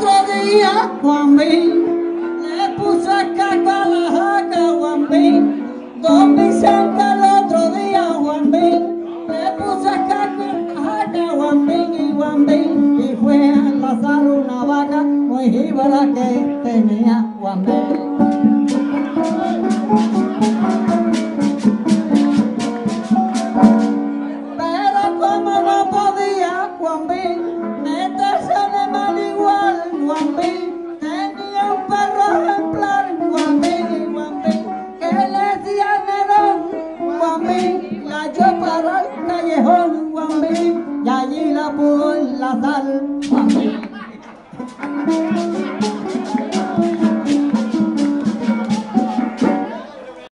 otro día, Juan Bin, le puso el casco a la jaca, Juan Bin. Don Vicente el otro día, Juan Bin, le puso el casco a la jaca, Juan Bin y Juan Bin, y fue a enlazar una vaca muy jíbara que tenía Juan Bin. Pero como no podía Juan Bin meterse en el mal igual, Juan Bin tenía un perro ejemplar, Juan Bin y Juan Bin, que le decía Nerón. Juan Bin la echó para el callejón, Juan Bin, y allí la pudo enlazar, Juan Bin.